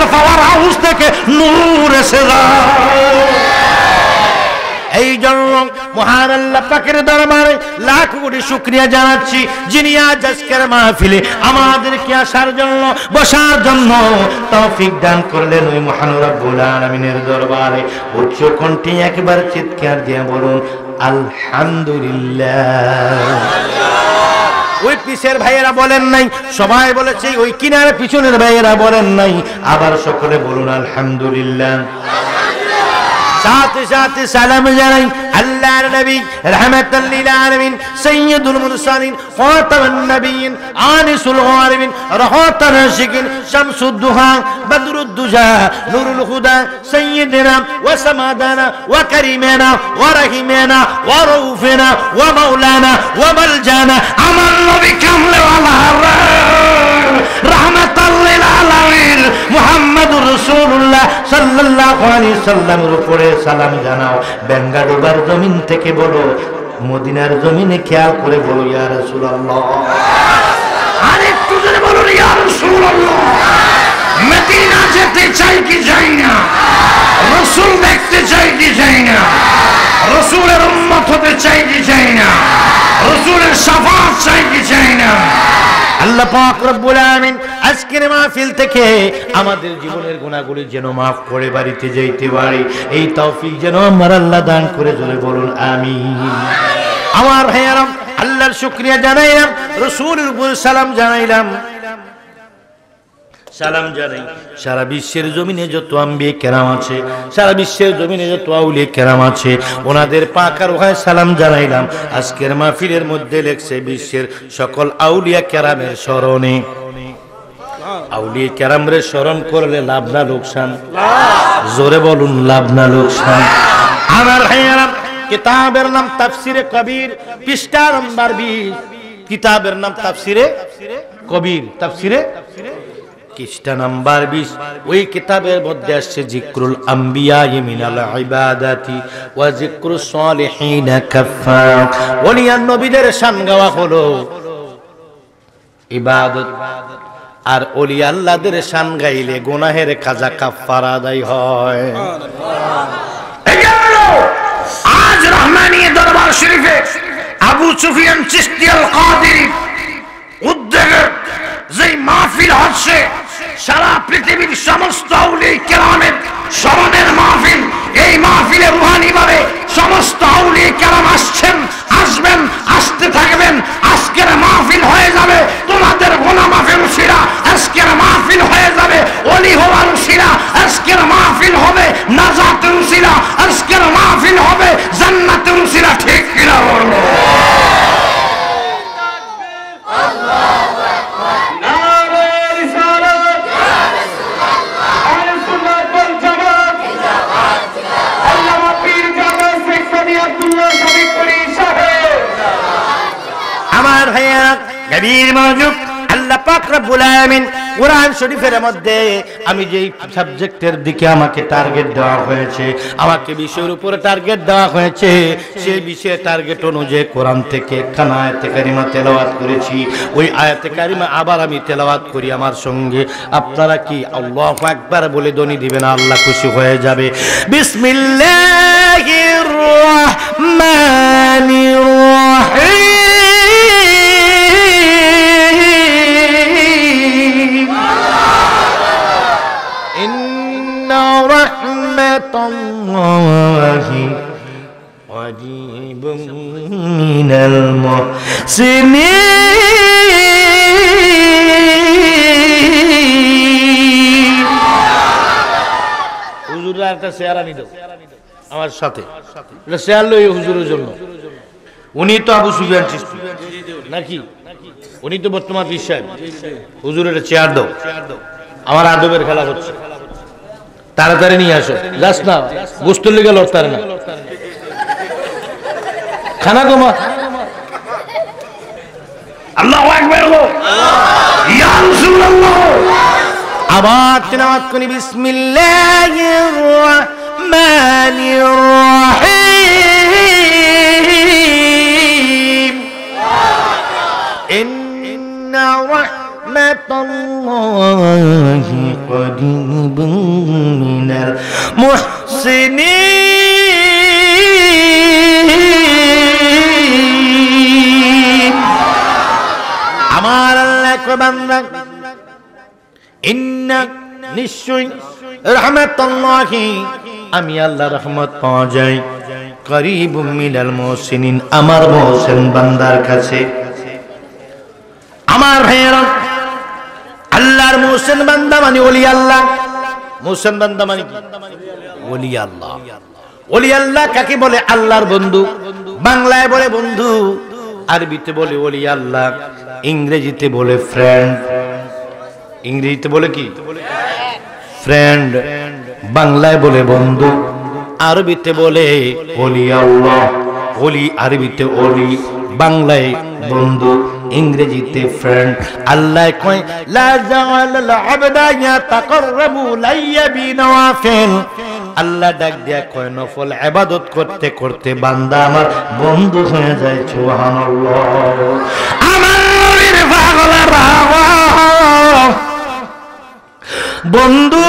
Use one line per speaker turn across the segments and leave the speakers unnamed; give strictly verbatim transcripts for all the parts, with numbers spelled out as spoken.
Power house থেকে নূর এসে যায়। এই জন্য মহান আল্লাহ পাকের দরবারে লাখ কোটি শুকরিয়া জানাচ্ছি, যিনি আজ আজকের মাহফিলে আমাদেরকে আসার জন্য, বসার জন্য তৌফিক দান করলেন। ওই মহান রব্বুল আলামিনের দরবারে উচ্চ কণ্ঠে একবার চিৎকার দিয়ে বলুন আলহামদুলিল্লাহ। ওই পিছের ভাইয়েরা বলেন নাই, সবাই বলেছে ওই কিনারে পিছনের ভাইয়েরা বলেন নাই, আবার সকলে বলুন আলহামদুলিল্লাহ। সাথে সাথে সালাম জানাই আল্লাহর নবী রাহমাতাল লিল আলামিন সাইয়্যিদুল মুরসালিন খাতামুন নবিয়্যিন আনিসুল গারিবিন রাহাতুল রাশিকিন শামসুদ দুহা বদরুদ দুজা নূরুল হুদা সাইয়্যিদিনা ওয়া সামাদানা ওয়া কারিমানা ওয়া রহিমানা ওয়া রাউফিনা ওয়া মাওলানা ওয়া মালজানা আমার নবী কামলেওয়ালা রাহমাতাল লিল আলামিন মুহাম্মদুর রাসূলুল্লাহ সাল্লাল্লাহু আলাইহি সাল্লামের উপরে সালাম জানাও। বেঙ্গালুরুর জমিন থেকে বলো, মদিনার জমিনে খেয়াল করে বলো ইয়া রাসূলুল্লাহ। আরেকটু জোরে বলো ইয়া রাসূলুল্লাহ। মদিনা যেতে চাই কি চাই না? রাসূল দেখতে চাই কি চাই না? রাসূলের উম্মত হতে চাই কি চাই না? রাসূলের শাফাআত চাই কি চাই না? আল্লাহ পাক রব্বুল আলামিন আজকের মাহফিল থেকে আমাদের জীবনের গুনাহগুলি যেন মাফ করে বাড়িতে যাইতে পারি, এই তৌফিক যেন আমার আল্লাহ দান করে, জোরে বলুন আমিন। আমার ভাইয়ারা, আল্লাহর শুকরিয়া জানাইলাম, রাসূলের উপর সালাম জানাইলাম, সালাম জানাই সারা বিশ্বের জমিনে যত আম্বিয়া কেরাম আছে, সারা বিশ্বের জমিনে যত আউলিয়া কেরাম আছে, ওনাদের পাক আর ওখানে সালাম জানাইলাম। আজকের মাহফিলের মধ্যে লেখছে বিশ্বের সকল আউলিয়া কেরামের স্মরণে। আউলিয়া কেরামরে স্মরণ করলে লাভ না লোকসান? জোরে বলুন লাভ না লোকসান? আমার ভাইয়েরা, কিতাবের নাম তাফসিরে কবির, পৃষ্ঠা নাম্বার বিশ। কিতাবের নাম তাফসিরে কবির, তাফসিরে পৃষ্ঠা নাম্বার বিশ। ওই কিতাবের মধ্যে আসছে যিকরুল আম্বিয়া মিনাল ইবাদাতি ওয়া যিকরুস সালিহিন কাফা। ওলিয়ান নবীদের শান গাওয়া হলো ইবাদত, আর ওলিয়া আল্লাহদের শান গাইলে গুনাহের কাজা কাফারা আদায় হয়। আজ রহমানিয়া দরবার শরীফে আবু সুফিয়ান চিশতি আল কাদেরী উদ্যোগে যে মাহফিল হচ্ছে, সারা পৃথিবীর সমস্ত আউলিয়া কেরামের স্মরণের মাহফিল। এই মাহফিলে রুহানি ভাবে সমস্ত আউলিয়া কেরাম আসছেন, আসবেন, আসতে থাকবেন। আজকের মাহফিল হয়ে যাবে তোমাদের গুনাহ মাফের উসিলা, আজকের মাহফিল হয়ে যাবে ওলি হওয়ার উসিলা, আজকের মাহফিল হবে নাজাতের উসিলা, আজকের মাহফিল হবে জান্নাতের উসিলা। ঠিক কিনা বলো? আমার ভাইয়েরা, গভীর মনোযোগ। আল্লাহ পাক রব্বুল আলামিন কোরআন শরীফের মধ্যে আমি যেই সাবজেক্টের দিকে আমাকে টার্গেট দেওয়া হয়েছে, আমাকে বিষয়ের উপরে টার্গেট দেওয়া হয়েছে, সেই বিষয়ে টার্গেট অনুযায়ী কোরআন থেকে একখানা আয়াতে কারিমা তেলাওয়াত করেছি। ওই আয়াতে কারিমা আবার আমি তেলাওয়াত করি আমার সঙ্গে। আপনারা কি আল্লাহু আকবার বলে ধ্বনি দিবেন? আল্লাহ খুশি হয়ে যাবে। বিসমিল্লাহির রহমানির রহিম। রহমাতুল্লাহি ওয়াজিবুম মিনাল মুহসিনিন। হুজুররা একটা শেয়ার আনি দাও আমার সাথে, এটা শেয়ার লই হুজুরের জন্য। উনি তো আবু সুফিয়ান চিশতি নাকি? উনি তো বর্তমান পীর সাহেব। হুজুরের চেয়ার দাও, আমার আদবের খেলা হচ্ছে। তাড়াতাড়ি নিয়ে আসো, যাস না গোস্তের লেগে লড়তারে না। খানা কমা। আল্লাহু আকবার, ইয়া রাসূলুল্লাহ। আবার তেলাওয়াত করি বিসমিল্লাহির রহমানির রহিম। ইন্না রাহমাতাল্লাহি করিবুম মিনাল মুহসিনিন। আমার আল্লাহ কয় বান্দা ইন্না নিশ্চয় রাহমাতুল্লাহি আমি আল্লাহ রহমত পাওয়া যায় করিবুম মিনাল মুহসিনিন আমার মুহসিন বান্দার কাছে। আমার ভাইয়েরা আল্লাহর মুহসিন বান্দা মানে ওলি আল্লাহ। মুহসিন বান্দা মানে কি? ওলি আল্লাহ। ওলি আল্লাহ কাকে বলে? আল্লাহর বন্ধু। বাংলায় বলে বন্ধু, আরবিতে বলে ওলি আল্লাহ, ইংরেজিতে বলে ফ্রেন্ড। ইংরেজিতে বলে কি? ফ্রেন্ড। বাংলায় বলে বন্ধু, আরবিতে বলে ওলি আল্লাহ। ওলি আরবিতে ওলি, বাংলায় বন্ধু, ইংরেজিতে ফ্রেন্ড। আল্লাহ কয় লা জাআলাল আবদা ইয়াতাকাররাবু লাইয়া বিনওয়াফিল। আল্লাহ ডাক দিয়া কয় নফল ইবাদত করতে করতে বান্দা আমার বন্ধু হয়ে যায়। সুবহানাল্লাহ। আমার নবীর পাগলেরা বন্ধু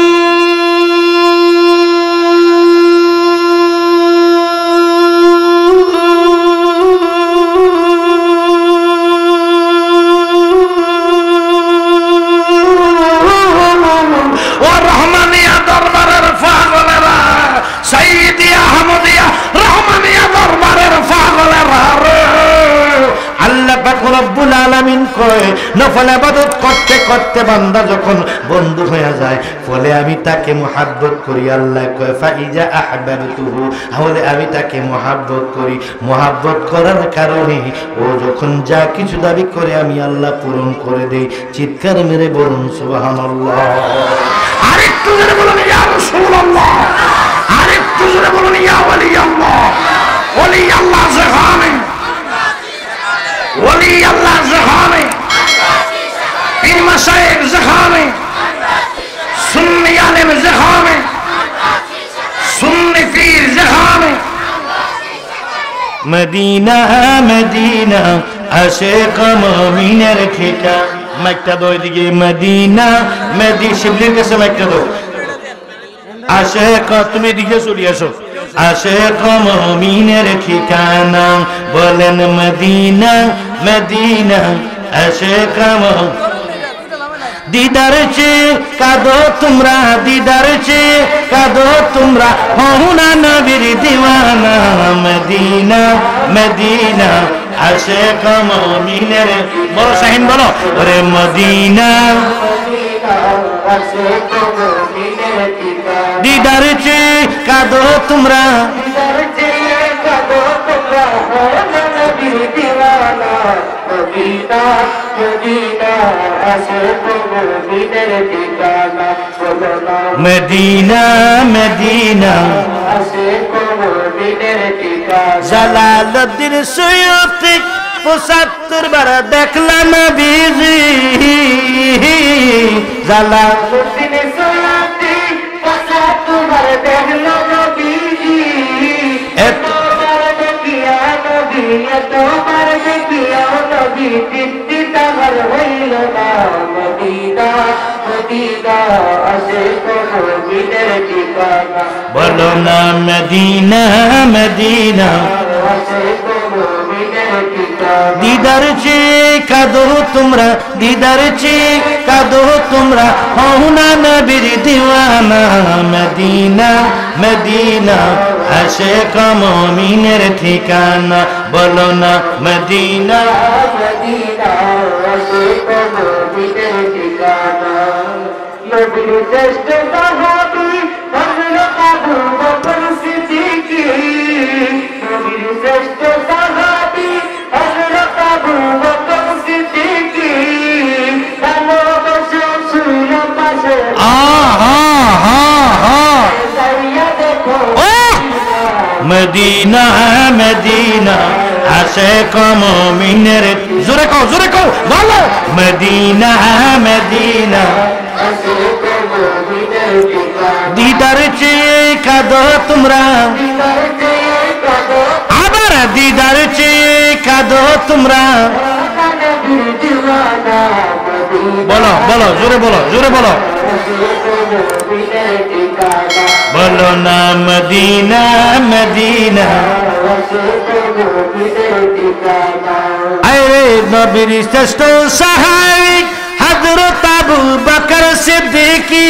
রব্বুল আলামিন কয় নফল ইবাদত করতে করতে বান্দা যখন বন্ধু হয়ে যায় ফলে আমি তাকে মুহাব্বত করি। আল্লাহ কয় ফাইজা আহবাবতুহু, তাহলে আমি তাকে মুহাব্বত করি। মুহাব্বত করার কারণে ও যখন যা কিছু দাবি করে আমি আল্লাহ পূরণ করে দেই। চিৎকার মেরে বলুন সুবহানাল্লাহ। আরেকটু জোরে বলুন ইয়া রাসূলুল্লাহ। আরেকটু জোরে বলুন ইয়া ওলি আল্লাহ। ওলি আল্লাহ যেখানে, ওলি আল্লাহ যেখানে, পীর মাশায়েখ যেখানে, সুন্নি আলেম যেখানে, সুন্নি পীর যেখানে। মদিনা মদিনা আশিক মুমিনের ঠিকা। মাইকটা দাও এদিকে। মদিনা মদি শিবলির কাছে মাইকটা দাও। আশিক তুমি এদিকে চলে আসো। আশিক মুমিনের ঠিকানা বলেন মদিনা মদিনা আশিক দিদার চে কাঁদো তোমরা, দিদার চে কাঁদো তোমরা, হও না নবীর দিওয়ানা। মদিনা মদিনা আশিক মুমিনের। বলো শাহিন বলো। ওরে মদিনা দিদার চে কাঁদো তোমরা, মদিনা মদিনা জালালউদ্দিন সুয়ুতি পঁচাত্তর বার দেখলাম নবীজি। জালালউদ্দিন সুয়ুতি পঁচাত্তর বার দেখলাম নবীজি। এতবার দেখিয়া নবী, এতবার দেখিয়া নবী, তৃপ্তিটা আর হইল না। মদিনা মদিনা আশিক মুমিনের ঠিকানা। বলো না মদিনা মদিনা আশিক মুমিনের ঠিকানা। দিদার চে কাঁদো তোমরা, দিদার চে কাঁদো তোমরা, হও না নবীর দিওয়ানা। মদিনা মদিনা আশিক মুমিনের ঠিকানা। বলো না মদিনা মদিনা আশিক মুমিনের ঠিকানা। নবীর শ্রেষ্ঠ সাহাবী হযরত আবু বকর সিদ্দিক। নবীর শ্রেষ্ঠ সাহাবী হযরত আবু বকর সিদ্দিক। ভালোবাসা শুইল পাশে। আহা হা হা যাইয়া দেখো মদিনা মদিনা আশিক মুমিনের। জোরে কও জোরে কও বলো। মদিনা মদিনা আশিক মুমিনের ঠিকানা। দিদার চে কাঁদো তোমরা, আবার দিদার চে কাঁদো তোমরা। বলো বলো জোরে বলো জোরে বলো। বলো না মদিনা মদিনা আরে নবীর শ্রেষ্ঠ সাহাবী হযরত আবু বকর সিদ্দিকী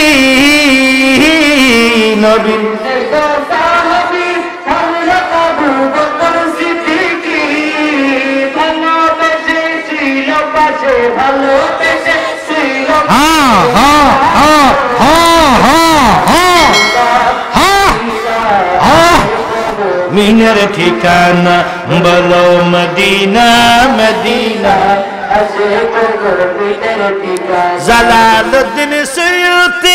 নবীর শ্রেষ্ঠ সাহাবী হযরত আবু বকর সিদ্দিকী ভালোবেসে ছিল পাশে ভালোবেসে ছিল হ্যাঁ হ্যাঁ হ্যাঁ হ্যাঁ হ্যাঁ হ্যাঁ মিনের ঠিকানা বলো Medina Medina Jalaluddin Suyuti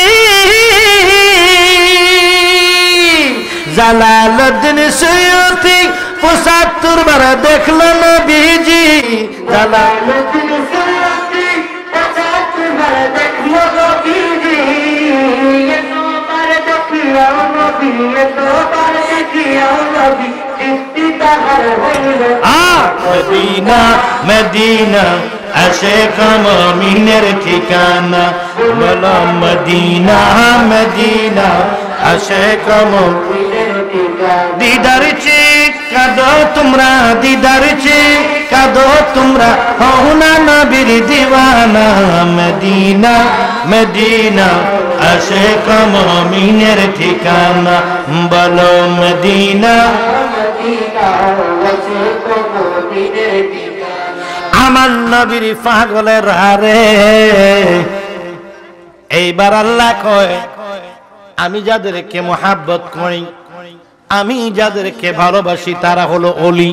Jalaluddin Suyuti পঁচাত্তর বার দেখলো নবীজি জালালউদ্দিন সুয়ুতি পঁচাত্তর বার দেখলো নবীজি এতবার দেখিও নবী এতবার দেখিও নবী ইস্তিতাহার হইল মদিনা মদিনা আশিক মুমিনের ঠিকানা বলো মদিনা মদিনা আশিক মুমিনের ঠিকানা দিদার চেয়ে কাঁদো তোমরা দিদার চেয়ে কাঁদো তোমরা হও না নবীর দিওয়ানা মদিনা মদিনা আশিক মুমিনের ঠিকানা বলো মদিনা মদিনা আশিক মুমিনের ঠিকানা আমার নবীর পাগলের হারে এইবার আল্লাহ কয় আমি যাদেরকে মহাব্বত করি আমি যাদেরকে ভালোবাসি তারা হলো ওলি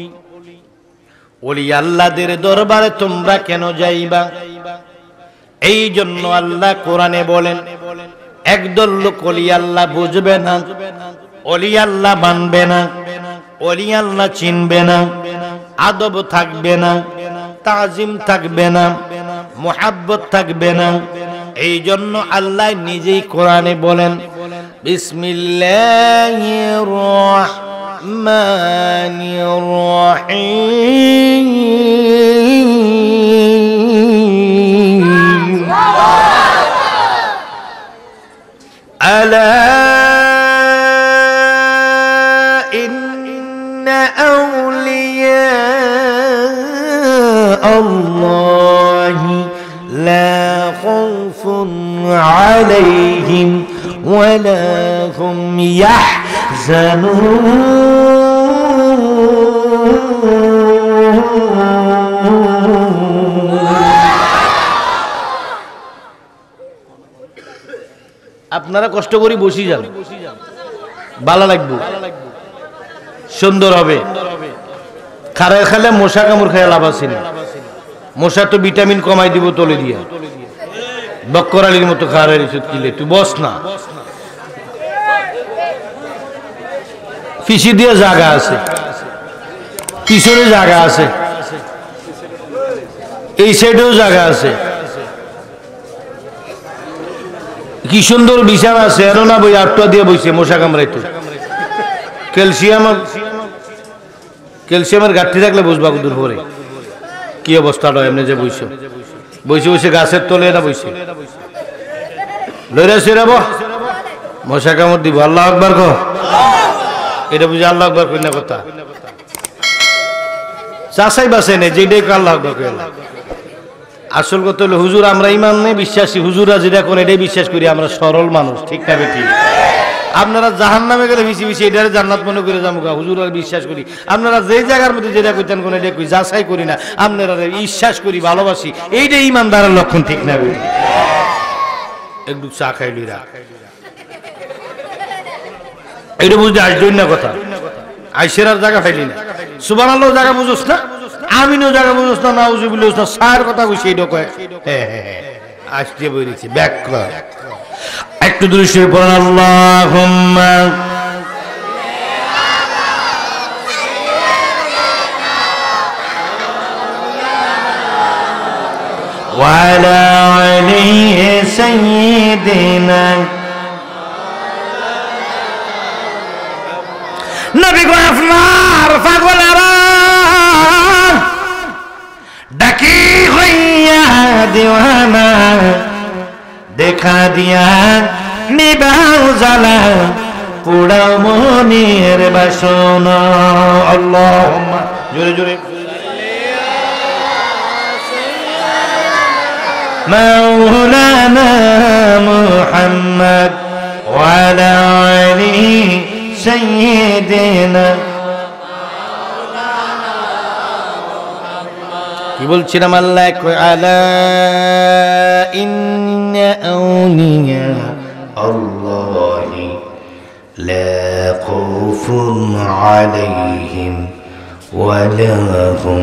ওলি আল্লাহদের দরবারে তোমরা কেন যাইবা এই জন্য আল্লাহ কোরআনে বলেন একদল লোক ওলি আল্লাহ বুঝবে না ওলি আল্লাহ মানবে না ওলি আল্লাহ চিনবে না আদব থাকবে না তাজিম থাকবে না মুহাব্বত থাকবে না এই জন্য আল্লাহ নিজেই কোরআনে বলেন বিসমিল্লাহির রহমানির রহিম আলা ইন্না আউলিয়া الله لا خوف عليهم ولا هم يحزنون আপনারা কষ্ট করে বসি যান ভালো লাগবে সুন্দর হবে খারে খেলে মশা কামড় খেয়ে লাভ আছে না মশা তো ভিটামিন কমাই দিব তলে দিয়া বক্কর আলীর মতো খাওয়ার ওষুধ কিলে তুই বস না পিছি দিয়ে জায়গা আছে পিছনে জায়গা আছে এই সাইডেও জায়গা আছে কি সুন্দর বিছানা আছে এর না বই আটটা দিয়ে বইছে মশা কামড়াইতো ক্যালসিয়াম ক্যালসিয়ামের ঘাটতি থাকলে বুঝবা দূর পরে কি অবস্থাটা এমনি যে বইছো বইছে বসে গাছের তলে না বইছে লইরা সেরাবো মশা কামড় দিব আল্লাহ আকবার কো এটা বুঝে আল্লাহ আকবার কই না কথা চাষাই বাসে নেই যেটাই আল্লাহ আকবার কই আসল কথা হলো হুজুর আমরা ইমান নেই বিশ্বাসী হুজুরা যেটা কোন এটাই বিশ্বাস করি আমরা সরল মানুষ ঠিক না বেটি আপনারা জাহান্নামে গেলে বেশি বেশি এটারে জান্নাত মনে করে যাবো হুজুর আর বিশ্বাস করি আপনারা যে জায়গার মধ্যে যেটা কইতেন কোন এটা কই যাচাই করি না আপনারা বিশ্বাস করি ভালোবাসি এইটাই ইমানদারের লক্ষণ ঠিক না বেটি একটু চা খাইলি রা এইটা বুঝতে আসবেন না কথা আইসের আর জায়গা ফাইলি না সুবহানাল্লাহ জায়গা বুঝোস না আমিনও জায়গা বুঝোস না নাউজুবিল্লাহ না সার কথা কইছি এইটা কয় হ্যাঁ হ্যাঁ আসতে বলেছি ব্যাক কর একটু দূরে শুয়ে পড়েন আল্লাহুম্মা ওয়া আলা আলিহি সাইয়্যিদিনা নবী গো আপনার পাগলেরা ডাকি হইয়া দিওয়ানা দেখা দিয়া নিবাও জ্বালা পোড়াও মনের বাসনা। আল্লাহুম্মা জোরে জোরে মাওলানা মুহাম্মদ ওয়া আলা আলি সাইয়্যিদিনা। কি বলছিলাম? আল্লাহ কয় আলা ইন্না আউলিয়া আল্লাহি লা খাউফুন আলাইহিম ওয়া লা হুম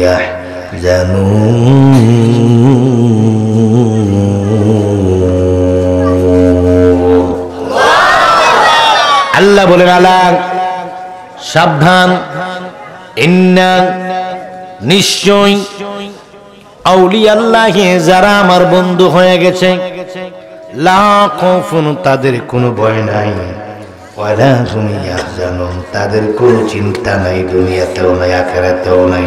ইয়াহজানুন। আল্লাহ বলেন আলা সাবধান, ইন্না নিশ্চয় আউলিয়া আল্লাহ যারা আমার বন্ধু হয়ে গেছে, লা খাউফুন তাদের কোনো ভয় নাই, ওয়ালা হুম ইয়াহজানুন তাদের কোনো চিন্তা নাই, দুনিয়াতেও নাই আখিরাতেও নাই।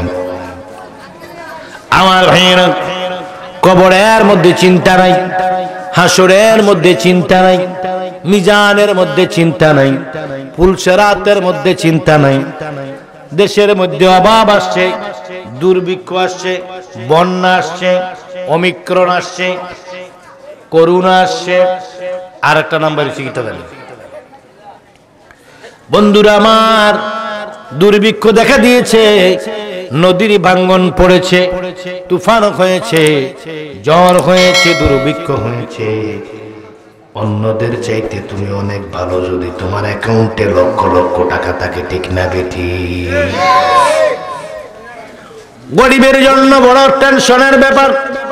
আমার ভাইয়েরা, কবরের মধ্যে চিন্তা নাই, হাসরের মধ্যে চিন্তা নাই, মিজানের মধ্যে চিন্তা নাই, পুলসেরাতের মধ্যে চিন্তা নাই। দেশের মধ্যে অভাব আসছে, দুর্ভিক্ষ আসছে, বন্যা আসছে, ওমিক্রন আসছে, করোনা আসছে, আর একটা নাম্বার চিকিৎসা দেন। বন্ধুরা আমার, দুর্ভিক্ষ দেখা দিয়েছে, নদীর ভাঙ্গন পড়েছে, তুফান হয়েছে, জ্বর হয়েছে, দুর্ভিক্ষ হয়েছে। অন্যদের চাইতে তুমি অনেক ভালো যদি তোমার অ্যাকাউন্টে লক্ষ লক্ষ টাকা থাকে, ঠিক না বেঠি? গরিবের জন্য বড় টেনশনের ব্যাপার।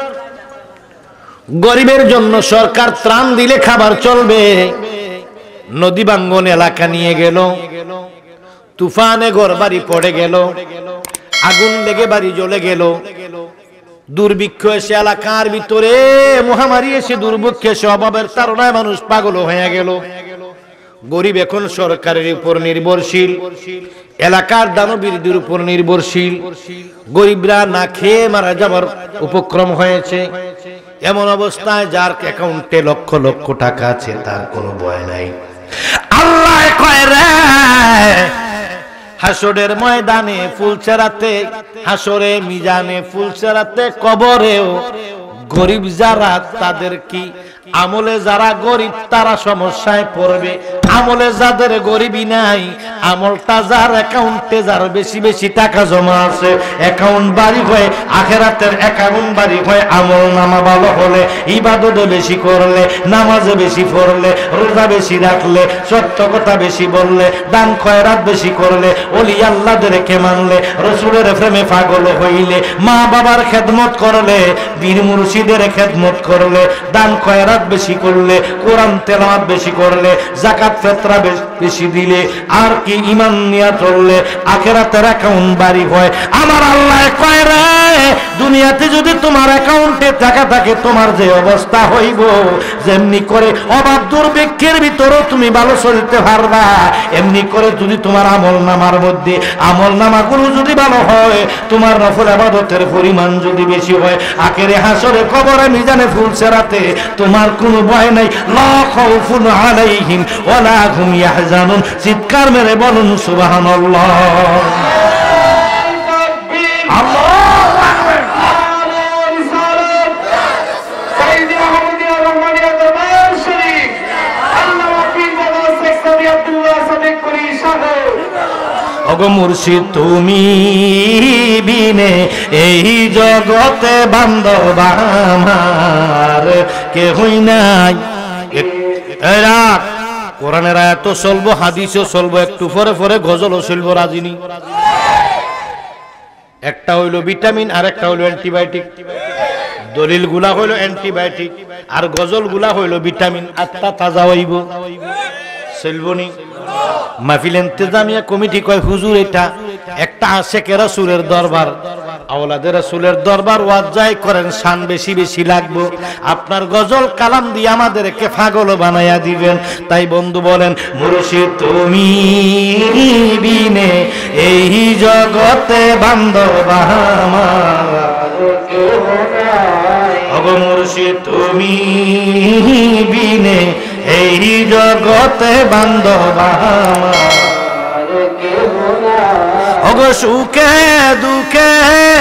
গরিবের জন্য সরকার ত্রাণ দিলে খাবার চলবে, নদী ভাঙ্গন এলাকা নিয়ে গেল, তুফানে ঘর বাড়ি পড়ে গেল, আগুন লেগে বাড়ি জ্বলে গেল, দুর্ভিক্ষ এসে এলাকার ভিতরে, মহামারী এসে, দুর্ভিক্ষ এসে, অভাবের তাড়নায় মানুষ পাগল হয়ে গেল। গরিব এখন সরকারের উপর নির্ভরশীল, এলাকার দানবীরদের উপর নির্ভরশীল। গরিবরা না খেয়ে মারা যাবার উপক্রম হয়েছে। এমন অবস্থায় যার অ্যাকাউন্টে লক্ষ লক্ষ টাকা আছে তার কোনো ভয় নাই। আল্লাহ কয় রে, হাসরের ময়দানে ফুলচেরাতে, হাসরে মিজানে ফুলচেরাতে, কবরেও গরিব যারা তাদের কি আমলে যারা গরিব তারা সমস্যায় পড়বে। আমলে যাদের গরিবই নাই, আমলটা যার অ্যাকাউন্টে যার বেশি বেশি টাকা জমা আছে, অ্যাকাউন্ট বাড়ি হয়, আখেরাতের অ্যাকাউন্ট বাড়ি হয়। আমল নামা ভালো হলে, ইবাদতে বেশি করলে, নামাজে বেশি পড়লে, রোজা বেশি রাখলে, সত্য কথা বেশি বললে, দান খয়রাত বেশি করলে, ওলি আল্লাহদেরকে মানলে, রসুলের প্রেমে পাগল হইলে, মা বাবার খেদমত করলে, বীর মুর্শিদের খেদমত করলে, দান খয়রাত বেশি করলে, কোরআন তেলাওয়াত বেশি করলে, যাকাত ফিতরা বেশি দিলে, আর কি ঈমান নিয়ে চললে, আখিরাতের অ্যাকাউন্ট বাড়ি হয়। আমার আল্লাহ কয় রে, দুনিয়াতে যদি তোমার অ্যাকাউন্টে টাকা থাকে, তোমার যে অবস্থা হইব, যেমনি করে অভাব দুর্ভিক্ষের ভিতরেও তুমি ভালো চলতে পারবা, এমনি করে যদি তোমার আমল নামার মধ্যে আমল নামাগুলো যদি ভালো হয়, তোমার নফল ইবাদতের পরিমাণ যদি বেশি হয়, আখেরে হাসরে কবরে মিজানে ফুলসেরাতে তোমার কোনো ভয় নাই। লা খাউফুন আলাইহিম ওয়ালা হুম ইয়াহজানুন। চিৎকার মেরে বলুন সুবহানাল্লাহ। ওগো মুর্শিদ তুমি বিনে এই জগতে বান্ধব আমার কেহই নাই। এরা কোরআনের আয়াত চলবো, হাদিসও চলবো, একটু পরে পরে গজলও চলবো, রাজিনী। একটা হইল ভিটামিন আর একটা হইল অ্যান্টিবায়োটিক। দলিল গুলা হইল অ্যান্টিবায়োটিক আর গজল গুলা হইল ভিটামিন। আত্মা তাজা হইব, চলবনি। মাহফিল ইন্তেজামিয়া কমিটি কয় হুজুর এটা একটা আশেকে রাসূলের দরবার, আওলাদের রাসূলের দরবার, ওয়াজ যাই করেন শান বেশি বেশি লাগবো, আপনার গজল কালাম দিয়ে আমাদেরকে পাগল বানাইয়া দিবেন। তাই বন্ধু বলেন, মুর্শিদ তুমি বিনে এই জগতে বান্ধব আমার। ও ওগো মুর্শিদ তুমি বিনে এই জগতে বান্ধব আমার কেহ নাই। ওগো সুখে দুঃখে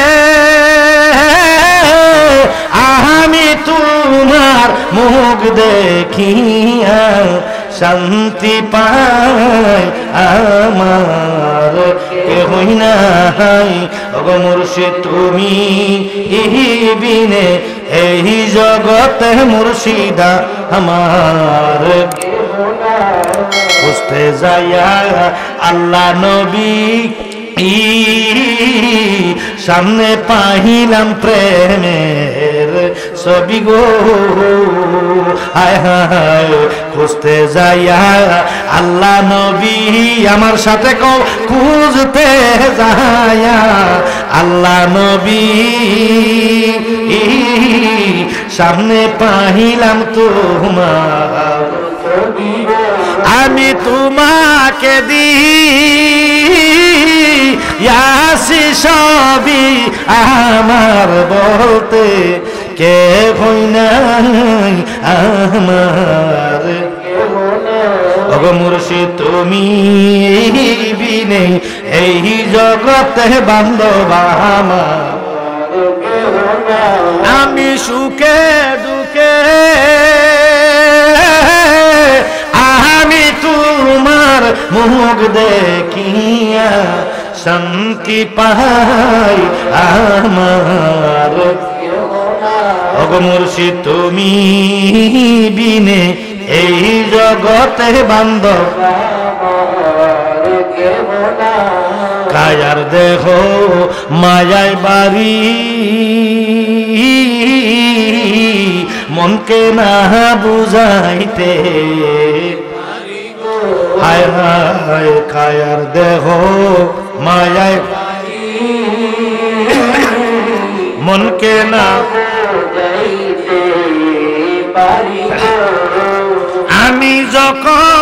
আমি তোমার মুখ দেখিয়া শান্তি পাই আমার কেহ নাই। ওগো মুর্শিদ তুমি বিনে এই জগতে মুর্শিদা আমার খুঁজতে যাইয়া আল্লাহ নবী সামনে পাহিলাম প্রেমের ছবি গো হায় হায় খুঁজতে যাইয়া আল্লাহ নবী আমার সাথে কও খুঁজতে যাইয়া আল্লাহ নবী সামনে পাহিলাম তোমার আমি তোমাকে দি ইয়াসি সবই আমার বলতে কে হই নাই আমার ওগো মুর্শিদ তুমি বিনে এই জগতে বান্ধব আমার আমি সুখে দুঃখে আমি তোমার মুখ দেখিয়া শান্তি পাই আমার ওগো মুর্শিদ তুমি বিনে এই জগতে বান্ধব কায়ার দেহ মায়ায় বাড়ি মনকে না বুঝাইতে হায় হায় কায়ার দেহ মায়ায় মনকে না আমি যখন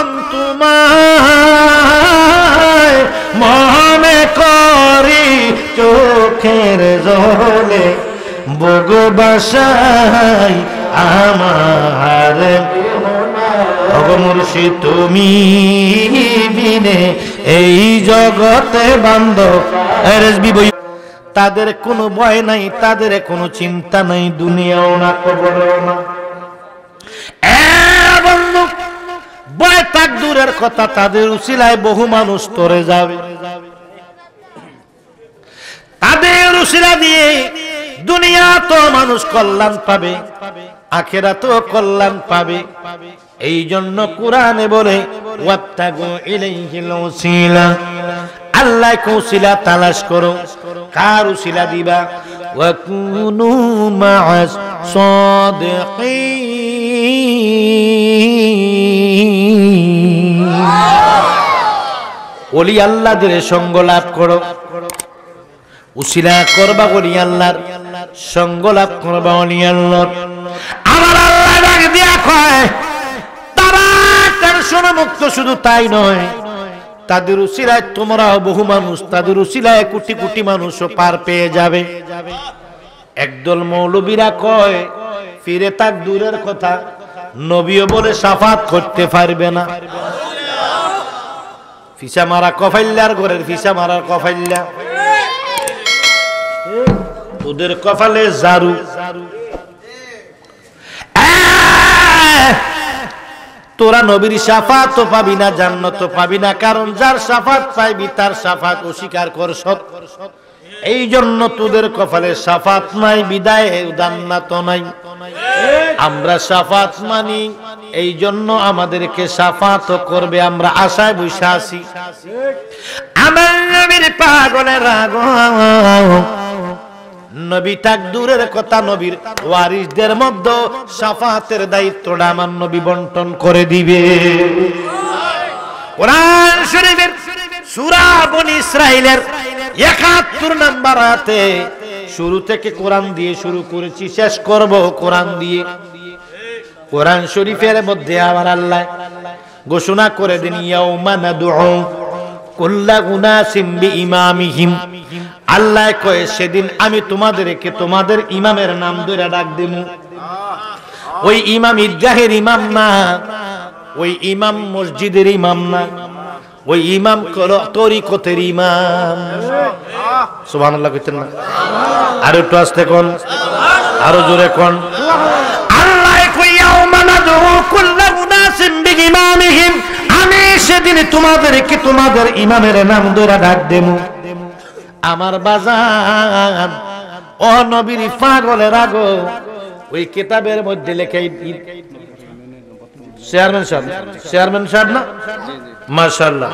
তোমায় মনে করি চোখের জলে বগো বাসাই আমার ওগো মুর্শিদ তুমি বিনে এই জগতে বান্ধব তাদের কোনো ভয় নাই, তাদের কোনো চিন্তা নাই, দুনিয়াও না কবরেও না। ভয় থাক দূরের কথা, তাদের উসিলায় বহু মানুষ তরে যাবে। তাদের উসিলা দিয়ে দুনিয়া তো মানুষ কল্যাণ পাবে, আখিরাতেও কল্যাণ পাবে। এই জন্য কোরআনে বলে ওয়াবতাগু ইলাইহিল ওসিলা, আল্লাহ উসিলা তালাশ করো। কার উসিলা দিবা? ওয়া কুনু মা'আস সাদিকিন, ওলি আল্লাহদের সঙ্গ লাভ করো। উসিলা করবা ওলি আল্লাহর সঙ্গ লাভ করবা ওলি আল্লাহর। আমার আল্লাহ ডাক দিয়া কয় তারা টেনশন মুক্ত, শুধু তাই নয় তাদের উসিলায় তোমরাও বহু মানুষ, তাদের উসিলায় কোটি কোটি মানুষও পার পেয়ে যাবে। একদল মৌলবীরা কয় ফিরে তাক দূরের কথা, নবীও বলে শাফাত করতে পারবে না। ফিসা মারা কফাইল্লার ঘরের ফিসা মারার কফাইল্লা, ওদের কপালে জারু। তোরা নবীর শাফাত তো পাবি না, জান্নাত তো পাবি না, কারণ যার শাফাত পাইবি তার শাফাত অস্বীকার করছ। এই জন্য তোদের কপালে শাফাত নাই, বিদায় জান্নাত নাই। আমরা শাফাত মানি, এই জন্য আমাদেরকে শাফাত করবে, আমরা আশায় বসে আছি। আমার নবীর পাগলের রাগ, নবী তাক দূরের কথা, নবীর ওয়ারিসদের মধ্যে শাফাতের দায়িত্বটা আমার নবী বন্টন করে দিবে। কোরআন শরীফের সূরা বনী ইসরাইলের একাত্তর নম্বর আয়াতে শুরু থেকে কোরআন দিয়ে শুরু করেছি, শেষ করব কোরআন দিয়ে। কোরআন শরীফের মধ্যে আমার আল্লাহ ঘোষণা করে দেন ইয়াউমা নাদউ কুল্লা উনাসিম বিইমামিহিম, আল্লাহ কয় সেদিন আমি তোমাদেরকে তোমাদের ইমামের নাম ধরে ডাক দেব। ওই ইমাম ঈদগাহের ইমাম না, ওই ইমাম মসজিদের ইমাম না, ওই ইমাম তরিকতের ইমাম। সুবহানাল্লাহ কইতেন না? আর একটু আস্তে কোন, আরো জোরে কোন। আল্লাহ কই ইয়াউমা নাদউ কুল্লু উনাসিন বিইমামিহিম, আমি সেদিন তোমাদেরকে তোমাদের ইমামের নাম ধরে ডাক দেবো। আমার বাজান ও নবীর পাগলের আগো, ওই কিতাবের মধ্যে লেখা চেয়ারম্যান সাহেব, চেয়ারম্যান সাহেব না, মাশাআল্লাহ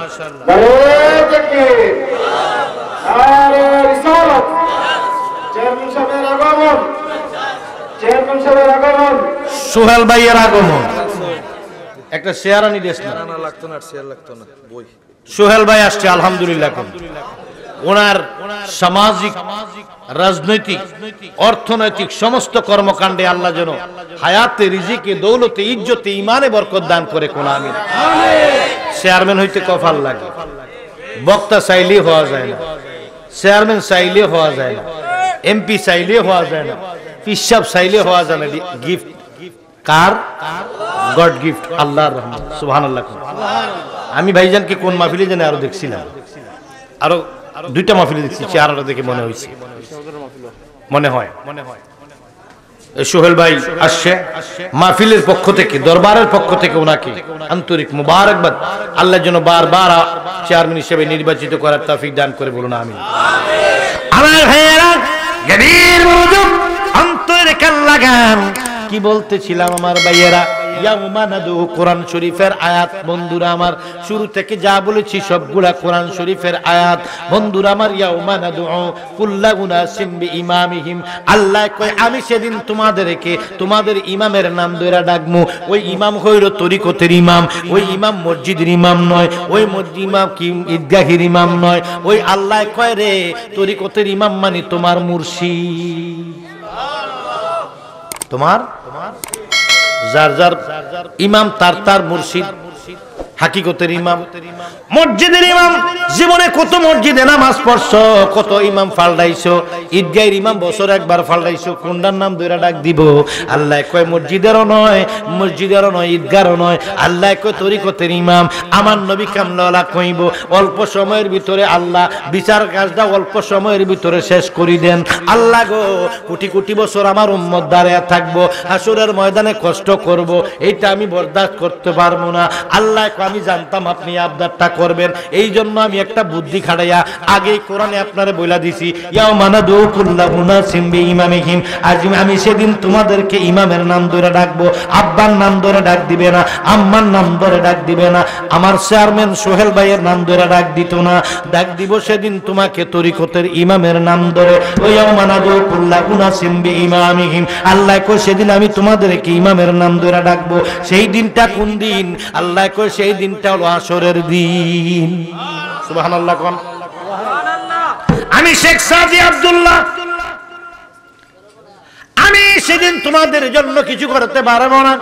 সোহেল ভাইয়ের আগমন। একটা শেয়ার আনি দিস না, লাগতো না, শেয়ার লাগতো না। বই সোহেল ভাই আসছে আলহামদুলিল্লাহ। ওনার সামাজিক, রাজনৈতিক, অর্থনৈতিক সমস্ত কর্মকাণ্ডে আল্লাহ যেন হায়াতে, রিজিকে, দৌলতে, ইজ্জতে, ইমানে বরকত দান করে কোন আমিন। চেয়ারম্যান হইতে কপাল লাগে, বক্তা চাইলে হওয়া যায় না, চেয়ারম্যান চাইলে হওয়া যায় না, এমপি চাইলে হওয়া যায় না, পিসাব চাইলে হওয়া যায় না। গিফট কার? গড গিফট, আল্লাহর রহমত। সুবহানাল্লাহ। আমি ভাইজানকে কোন মাহফিলে জানি আরো দেখছিলাম, আরো দুইটা মাহফিলে দেখছি, চেহারাটা দেখে মনে হয়েছে, মনে হয় সোহেল ভাই আসছে মাহফিলের পক্ষ থেকে, দরবারের পক্ষ থেকে ওনাকে আন্তরিক মুবারকবাদ। আল্লাহ যেন বারবার চেয়ারম্যান হিসেবে নির্বাচিত করার তৌফিক দান করে, বলুন আমিন। আমার ভাইয়েরা গভীর মনোযোগ, অন্তরে কান লাগান। কি বলতেছিলাম আমার ভাইয়েরা? ইয়াউমা নাদউ, কোরআন শরীফের আয়াত। বন্ধুরা আমার, শুরু থেকে যা বলেছি সবগুলা কোরআন শরীফের আয়াত। বন্ধুরা আমার, ইয়াউমা নাদউ কুল্লু উনাসিম বিইমামিহিম, আল্লাহ কয় আমি সেদিন তোমাদেরকে তোমাদের ইমামের নাম ধরে ডাকমু। ওই ইমাম হইল তরিকতের ইমাম, ওই ইমাম মসজিদের ইমাম নয়, ওই মসজিদ ইমাম কি ঈদগাহের ইমাম নয়। ওই আল্লাহ কয় রে, তরিকতের ইমাম মানে তোমার মুর্শিদ, তোমার যার যার ইমাম তার তার মুর্শিদ, হাকিকতের ইমাম, মসজিদের ইমাম। জীবনে কত মসজিদে নামাজ পড়ছো, কত ইমাম ফালদাইছো, ঈদগাহের ইমাম বছর একবার ফালদাইছো, কোনটার নাম ধরে ডাক দিব? আল্লাহ কয় মসজিদেরও নয়, মসজিদেরও নয়, ঈদগাহরও নয়, আল্লাহ কয় তরিকতের ইমাম। আমার নবী কামলা কইব অল্প সময়ের ভিতরে আল্লাহ বিচার কাজটা অল্প সময়ের ভিতরে শেষ করি দেন। আল্লাহ গো, কোটি কোটি বছর আমার উম্মত দাঁড়িয়ে থাকবো, হাসরের ময়দানে কষ্ট করব, এইটা আমি বরদাস্ত করতে পারবো না। আল্লাহ আমি জানতাম আপনি আবদারটা করবেন, এই জন্য আমি একটা বুদ্ধি খাটাইয়া আগেই কোরআনে আপনারে বইলা দিছি, ইয়াউমা নাদউ কুল্লু উনাসিম বিইমামিহিম, আজ আমি সেদিন তোমাদেরকে ইমামের নাম ধরে ডাকবো। আব্বার নাম ধরে ডাক দিবে না, আম্মার নাম ধরে ডাক দিবে না, আমার চেয়ারম্যান সোহেল ভাইয়ের নাম ধরে ডাক দিত না। ডাক দিব সেদিন তোমাকে তরিকতের ইমামের নাম ধরে। ওই ইয়াউমা নাদউ কুল্লু উনাসিম বিইমামিহিম, আল্লাহ কয় সেদিন আমি তোমাদেরকে ইমামের নাম ধরে ডাকবো। সেই দিনটা কোন দিন? আল্লাহ কয় সেই দিনটা হলো আসরের দিন। সুবহানাল্লাহ কোন। আমি শেখ সাদি আব্দুল্লাহ, আমি সেদিন তোমাদের জন্য কিছু করতে পারবো না,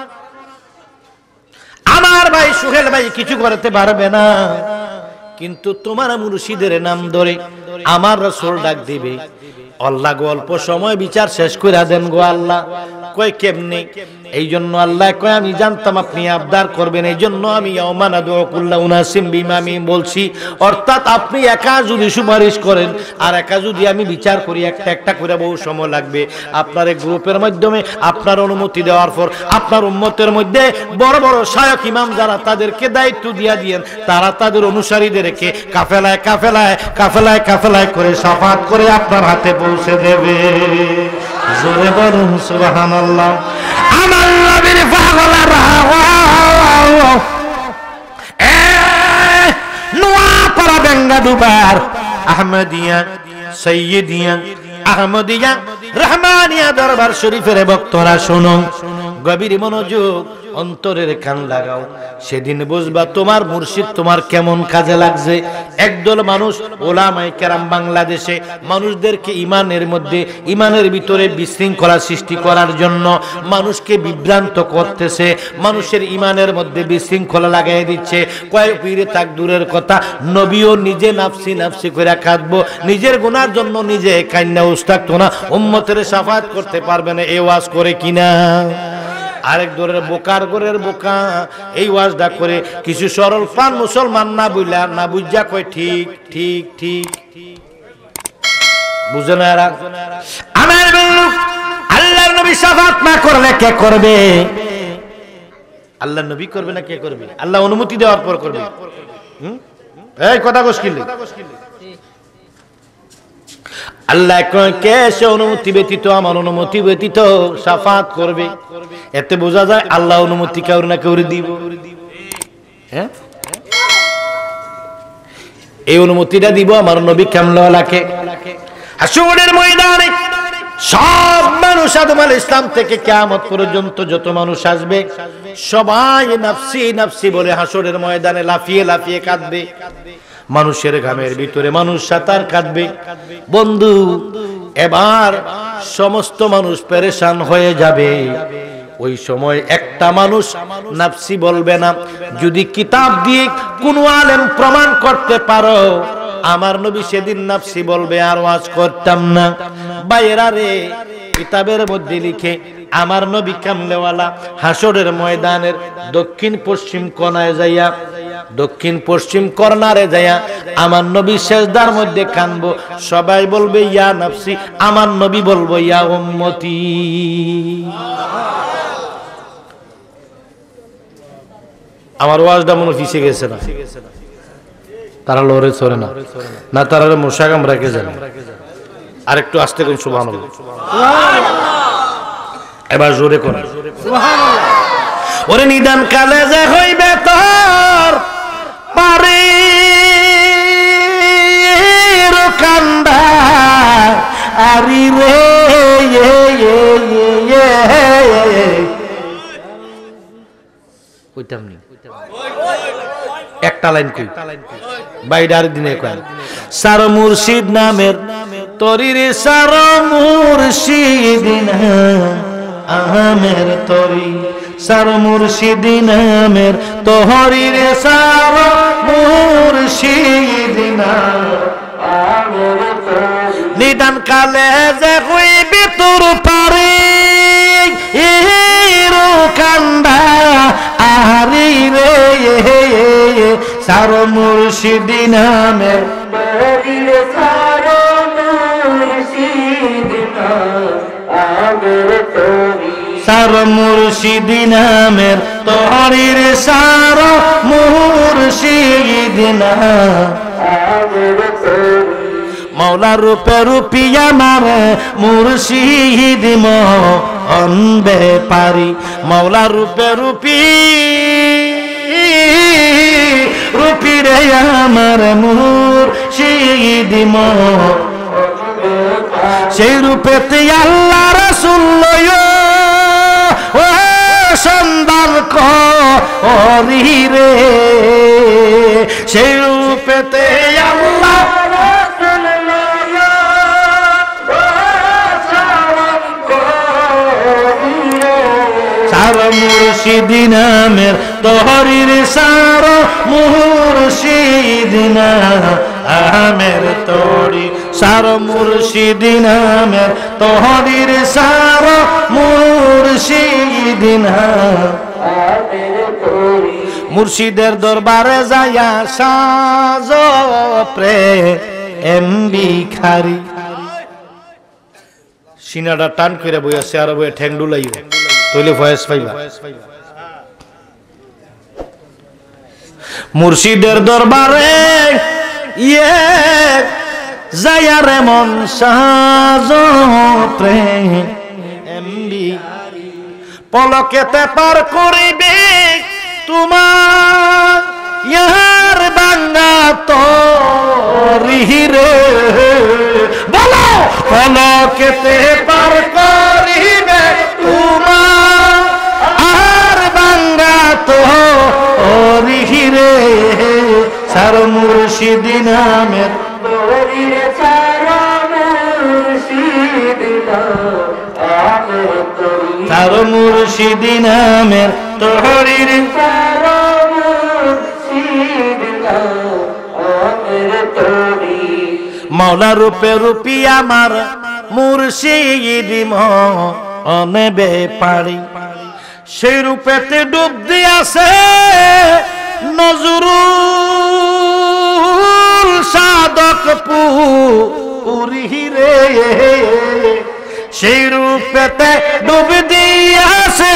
আমার ভাই সোহেল ভাই কিছু করতে পারবে না, কিন্তু তোমার মুর্শিদের নাম ধরে আমার রাসূল ডাক দিবে। আল্লাহ গো, অল্প সময় বিচার শেষ করে দেন গো আল্লাহ। কয় কেমনে? এই জন্য আল্লাহ কয় আমি জানতাম আপনি আবদার করবেন, এই জন্য আমি ইয়াউমা নাদউ কুল্লু উনাসিম বিইমামিহিম বলছি। অর্থাৎ আপনি একা যদি সুপারিশ করেন আর একা যদি আমি বিচার করি, একটা একটা করে বহু সময় লাগবে। আপনার এই গ্রুপের মাধ্যমে আপনার অনুমতি দেওয়ার পর আপনার উম্মতের মধ্যে বড় বড় শায়খ ইমাম যারা, তাদেরকে দায়িত্ব দিয়া দিয়েন, তারা তাদের অনুসারীদেরকে কাফেলায় কাফেলায় কাফেলায় কাফেলায় করে সাফাত করে আপনার হাতে পৌঁছে দেবে। জোরে বলুন সুবহানাল্লাহ। আমার নবীর পাগলারা এ নোয়াপাড়া বেঙ্গাদুবার আহমদিয়া, সৈয়দিয়া, আহমদিয়া, রহমানিয়া দরবার শরীফের ভক্তরা শোনো, গভীর মনোযোগ, অন্তরের কান লাগাও। সেদিন বুঝবা তোমার মুর্শিদ তোমার কেমন কাজে লাগছে। একদল মানুষ ওলামায়ে কেরাম বাংলাদেশে মানুষদেরকে ইমানের মধ্যে, ইমানের ভিতরে বিশৃঙ্খলা সৃষ্টি করার জন্য মানুষকে বিভ্রান্ত করতেছে, মানুষের ইমানের মধ্যে বিশৃঙ্খলা লাগাই দিচ্ছে। কয় পীরে তাক দূরের কথা, নবীও নিজে নাফসি নাফসি করে কাঁদবো, নিজের গুনার জন্য নিজে কান্না উস্তাক্ত না, উম্মতের শাফাত করতে পারবে না, এ ওয়াজ করে কিনা? আরেক দরের বোকার গরের বোকা এই ওয়াজটা করে কিছু সরল পান মুসলমান না বুঝলা না বুঝা কয় ঠিক ঠিক ঠিক বুঝে না এরা আমার আল্লাহর নবী শাফাত না করলে কে করবে আল্লাহর নবী করবে না কে করবে আল্লাহ অনুমতি দেওয়ার পর করবে হুম এই কথা কইলি আল্লাহ কে সে অনুমতি ব্যতীত আমার অনুমতি ব্যতীত শাফাত করবে এতে বোঝা যায় আল্লাহ অনুমতি কাউর না কাউরে দিব হ্যাঁ এই অনুমতিটা দিব আমার নবী কামলাওয়ালাকে হাসরের ময়দানে সব মানুষ আদম আলাইহিস সালাম থেকে কিয়ামত পর্যন্ত যত মানুষ আসবে সবাই নফসি নফসি বলে হাসরের ময়দানে লাফিয়ে লাফিয়ে কাঁদবে মানুষের ঘামের ভিতরে মানুষ সাঁতার কাটবে বন্ধু এবার সমস্ত মানুষ পেরেশান হয়ে যাবে ওই সময় একটা মানুষ নফসি বলবে না যদি কিতাব দিয়ে কোন আলেম প্রমাণ করতে পারো আমার নবী সেদিন নফসি বলবে আর ওয়াজ করতাম না বাইরা রে কিতাবের মধ্যে লিখে আমার নবী কামলেওয়ালা হাসরের ময়দানের দক্ষিণ পশ্চিম কোণায় যাইয়া দক্ষিণ পশ্চিম কর্নারে যাইয়া আমার নবী সেজদার মধ্যে কানবো সবাই বলবে ইয়া নফসি আমার নবী বলবো ইয়া উম্মতি আমার ওয়াজটা মনে ফিসে গেছে না তারা লড়ে চড়ে না না তারা মশা কামড়াকে যায় আর একটু আস্তে কোন সুবহানাল্লাহ এবার জোরে করে সুবহানাল্লাহ ওরে নিদান কালে যে হইবে তোর পারে কান্দা আরি রে কইতাম নি একটা লাইন কই বাইডার দিনে কয় সার মুর্শিদ নামের তরি রে সার মুর্শিদ নামের তরি সার মুর্শিদ নামের তোহরি রে সার মুর্শিদ নামের নিদান কালে যে হইবে তোর পারে এরো কান্দা আরি রে সার মুর্শিদ নামের তোহরি রে সার মুর্শিদ নামের তরি সার মুর্শিদ নামের তোহরির সার মুর্শিদ নামের তরি মৌলা রূপে রূপী আমার মুর্শিদ মন বেপারি মৌলা রূপে রূপী রূপী রে আমার মুর্শিদ মন সেই রূপেতে আল্লাহ রাসূল লয় ও সন্ধান করি রে সেই রূপেতে আল্লাহ রাসূল লয় ও সন্ধান করি রে সার মুর্শিদ নামের তোহরির সার মুর্শিদ নামের তরি সার মুর্শিদ নামের তোহরির সার মুর্শিদ নামের তরি মুর্শিদের দরবারে যাইয়া সাজ প্রেম ভিখারি সিনাটা টান করে বইয়া চেয়ার বইয়া ঠ্যাং ডুলাইও তইলে ভয়েস পাইবা মুর্শিদের দরবারে ইয়ে যাইয়া রে মন সাজ প্রেম পলকেতে পার করিবে তোমার ইয়ার বাংলা তরি রে বলো পলকেতে পার করিবে তোমার আর বাংলা তরি রে সার মুর্শিদ নামের তরি রে সার মুর্শিদ নামের তরি সার মুর্শিদ নামের তরি রে সার মুর্শিদ নামের তরি মাওলা রূপে রূপী আমার মুর্শিদ মনে বেপারি সেই রূপেতে ডুব দিয়াছে নজরুল সাধক পুরী রে, সেই রূপেতে ডুব দিয়াছে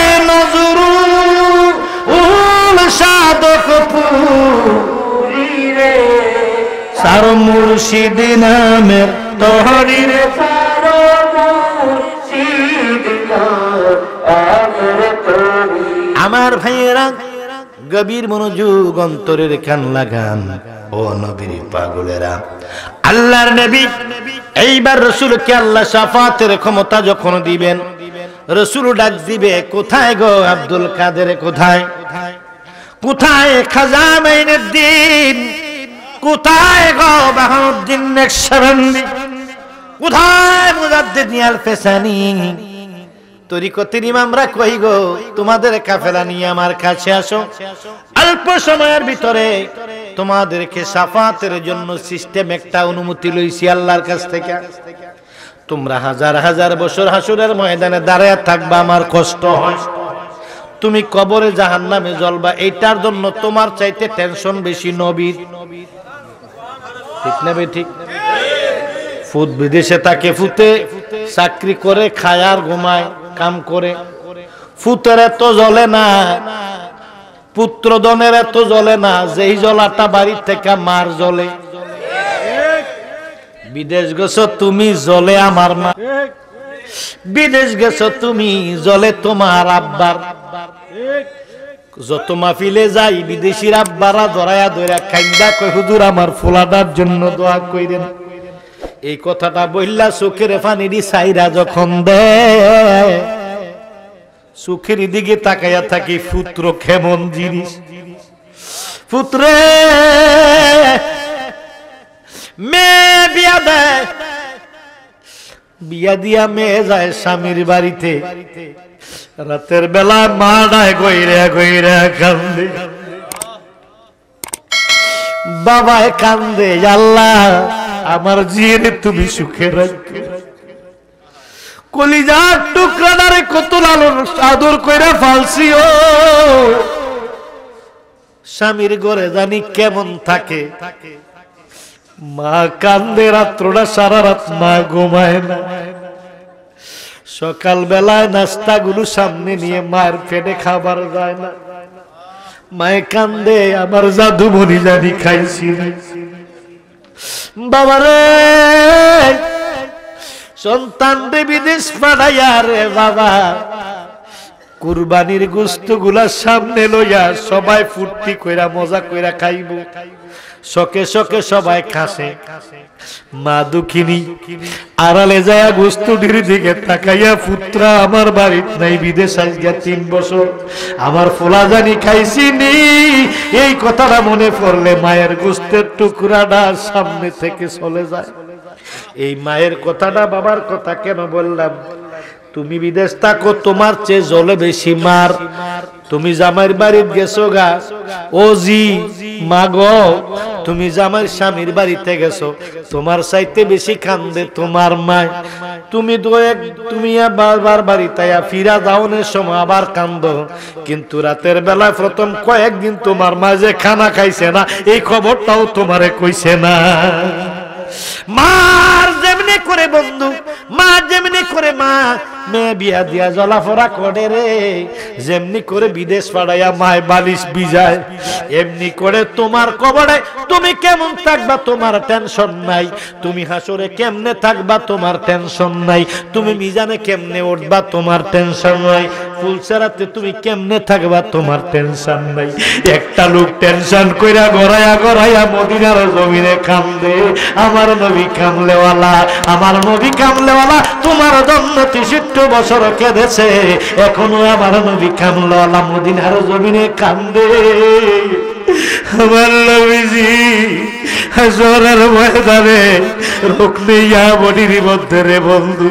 নজরুল সাধক পুরী রে, সার মুর্শিদ নামের তোহরি রে, সার মুর্শিদ নামের তোহরি। আমার ভাইয়েরা গভীর মনোযোগ অন্তরের কান লাগান ও নবীর পাগলেরা। আল্লাহর নবী এইবার রাসূলকে আল্লাহ শাফাতের ক্ষমতা যখন দিবেন, রাসূল ডাক দিবে, কোথায় গো আব্দুল কাদের, কোথায় কোথায় খাজা মাইনুদ্দিন, কোথায় গো বাহাউদ্দিন নকশবন্দি, কোথায় মুজাদ্দিদ আল ফেসানি, তরিকতের ইমামরা কই গো, তোমাদের কাফেলা নিয়ে আমার কাছে আসো, অল্প সময়ের ভিতরে তোমাদেরকে শাফাতের জন্য সিস্টেম একটা অনুমতি লইছি আল্লাহর কাছ থেকে। তোমরা হাজার হাজার বছর হাসরের ময়দানে দাঁড়ায় থাকবা, আমার কষ্ট হয়, তুমি কবরে জাহান্নামে জ্বলবা, এইটার জন্য তোমার চাইতে টেনশন বেশি নবীর। ঠিক না বে ঠিক? ফুত বিদেশে তাকে, ফুতে চাকরি করে, খায় আর ঘুমায়, কাম করে, ফুতের এত জ্বলে না, পুত্রদনের এত জ্বলে না, যেই জ্বলাটা বাড়ির থেকে মার জ্বলে। বিদেশ গেছো তুমি, জ্বলে আমার মা, বিদেশ গেছো তুমি, জ্বলে তোমার আব্বার। যত মাহফিলে যাই বিদেশির আব্বারা ধরায়া ধরা কাইন্দা কই, হুজুর আমার ফোলাটার জন্য দোয়া কইরেন। এই কথাটা বললা চোখের পানির সাইরা যখন দেয়, চোখের দিকে তাকাইয়া থাকি, পুত্র কেমন জিনিস, পুত্রে মেয়ে বিয়া দেয়, বিয়া দিয়া মেয়ে যায় স্বামীর বাড়িতে, রাতের বেলা মা ডায় গইরা গইরা কান্দে, বাবায় কান্দে, আল্লাহ আমার জিয়ারে তুমি সুখে রাখো, কলিজার টুকরাটারে কত লালন আদর কইরা ফালছি, ও স্বামীর ঘরে জানি কেমন থাকে, মা কান্দে, রাত্রটা সারা রাত মা ঘুমায় না, সকাল বেলায় নাস্তা গুলো সামনে নিয়ে মায়ের পেটে খাবার যায় না, মায়ে কান্দে, আমার জাদুমণি জানি খাইছি বাবারে, সন্তান রে বিদেশ পাঠাইয়া রে বাবা, কুরবানির গোশত গুলা সামনে লইয়া সবাই ফুর্তি কইরা মজা কইরা খাইব, শকে শকে সবাই খাসে, মা দুঃখিনী আড়ালে যায় গোশতটির দিকে তাকাইয়া, পুত্রা আমার বাড়িত নাই, বিদেশ আইয়া তিন বছর, আমার ফোলা জানি খাইছি নি, এই কথাটা মনে পড়লে মায়ের গোশতের টুকরাটা সামনে থেকে চলে যায়। এই মায়ের কথাটা বাবার কথা কেন বললাম, তুমি বিদেশ থাকো, তোমার চেয়ে জলে বেশি মার, তুমি জামাইর বাড়িতে গেছো গা, ও জি মা গো, তুমি জামাইর স্বামীর বাড়িতে গেছো, তোমার চাইতে বেশি কান্দে তোমার মা, তুমি তো এক তুমি বারবার বাড়িতে ফিরা যাওনের সময় আবার কান্দো, কিন্তু রাতের বেলা প্রথম কয়েকদিন তোমার মা যে খানা খাইছে না, এই খবরটাও তোমারে কইছে না। মার যেমনি করে বন্ধু, মা যেমনি করে মা মেয়ে বিয়া দিয়া জলাফরা করে রে, যেমনি করে বিদেশ পাঠাইয়া মায় বালিশ বিজায়, এমনি করে তোমার কবরে তুমি কেমন থাকবা তোমার টেনশন নাই, তুমি হাসরে কেমনে থাকবা তোমার টেনশন নাই, তুমি মিজানে কেমনে উঠবা তোমার টেনশন নাই, ফুলসেরাতে তুমি কেমনে থাকবা তোমার টেনশন নাই। একটা লোক টেনশন কইরা গড়াইয়া গড়াইয়া মদিনার জমিনে কান্দে, আমার নবী কামলেওয়ালা, আমার নবী কামলেওয়ালা তোমার জন্য তেষট্টি বছর কেঁদেছে, এখনো আমার নবী কামলেওয়ালা মদিনার জমিনে কান্দে। আমার নবীজি হাসরের ময়দানে রুকনিয়া বডির মধ্যে রে বন্ধু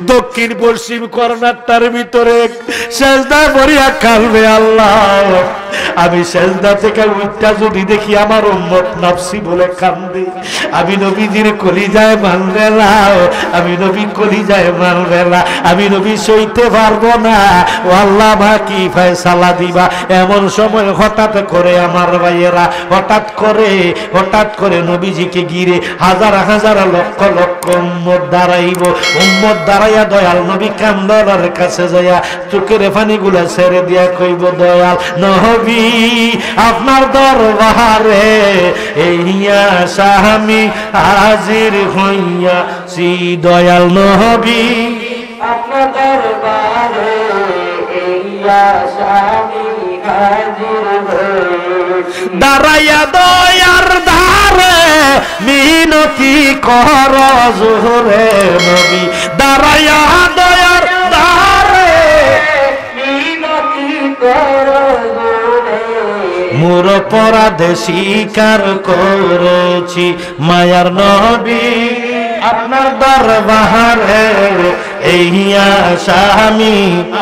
দক্ষিণ পশ্চিম কর্নারটার ভিতরে সেজদা করিয়া কাঁদবে, আল্লাহ আমি সেজদা থেকে উঠটা যদি দেখি আমার উম্মত নাফসি বলে কান্দে, আমি নবীজির কলিজায় মানবে না, আমি নবী কলিজায় মানবে না, আমি নবী সইতে পারবো না, ও আল্লাহ মা কি ফয়সালা দিবা। এমন সময় হঠাৎ করে আমার ভাইয়েরা হঠাৎ করে হঠাৎ করে নবীজিকে ঘিরে হাজার হাজার লক্ষ লক্ষ উম্মত দাঁড়াইব। উম্মত দাঁড়াইয়া দয়াল নবী কান্দলার কাছে যাইয়া চোখের পানিগুলা ছেড়ে দিয়া কইব, দয়াল নবী আপনার দরবারে এইয়া স্বামী হাজির হইয়া শ্রী দয়াল নবী আপনার দরবারে এইয়া স্বামী হাজির হইয়া দাঁড়াইয়া দয়ার ধারে মিনতি কর জোরে নবী দাঁড়াইয়া দয়ার ধারে মিনতি কর জোরে মোর অপরাধে স্বীকার করেছি মায়ার নবী আপনার দরবারে এইয়া স্বামী